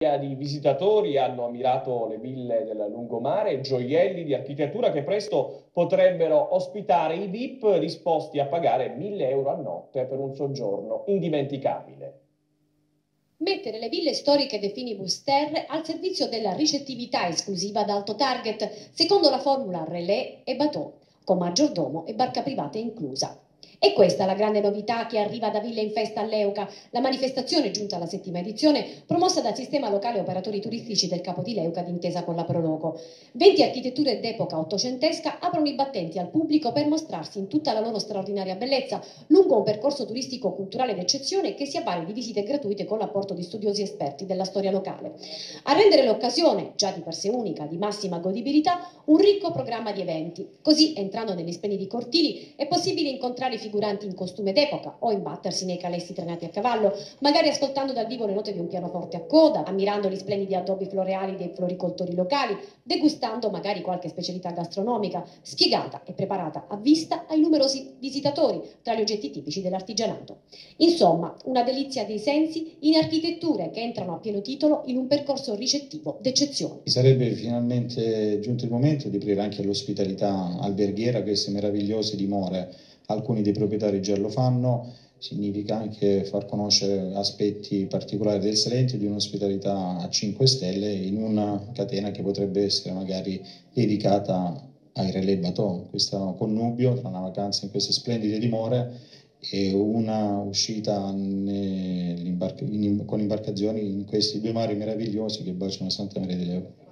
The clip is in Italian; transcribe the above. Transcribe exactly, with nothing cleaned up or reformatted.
Di visitatori hanno ammirato le ville del lungomare, gioielli di architettura che presto potrebbero ospitare i V I P disposti a pagare mille euro a notte per un soggiorno indimenticabile. Mettere le ville storiche dei Finibus Terre al servizio della ricettività esclusiva ad alto target, secondo la formula relais e bateau, con maggiordomo e barca privata inclusa. E questa la grande novità che arriva da Ville in Festa all'Euca, la manifestazione giunta alla settima edizione promossa dal sistema locale operatori turistici del Capo di Leuca d'intesa con la Proloco. venti architetture d'epoca ottocentesca aprono i battenti al pubblico per mostrarsi in tutta la loro straordinaria bellezza lungo un percorso turistico-culturale d'eccezione che si avvale di visite gratuite con l'apporto di studiosi esperti della storia locale. A rendere l'occasione, già di per sé unica, di massima godibilità, un ricco programma di eventi. Così, entrando negli splendidi cortili, è possibile incontrare figuranti in costume d'epoca o imbattersi nei calessi trainati a cavallo, magari ascoltando dal vivo le note di un pianoforte a coda, ammirando gli splendidi addobbi floreali dei floricoltori locali, degustando magari qualche specialità gastronomica, spiegata e preparata a vista ai numerosi visitatori tra gli oggetti tipici dell'artigianato. Insomma, una delizia dei sensi in architetture che entrano a pieno titolo in un percorso ricettivo d'eccezione. Sarebbe finalmente giunto il momento di aprire anche all'ospitalità alberghiera queste meravigliose dimore. Alcuni dei proprietari già lo fanno, significa anche far conoscere aspetti particolari del Salento di un'ospitalità a cinque stelle in una catena che potrebbe essere magari dedicata ai relais bateau, questo connubio tra una vacanza in queste splendide dimore e una uscita in, con imbarcazioni in questi due mari meravigliosi che baciano Santa Maria di Leuca.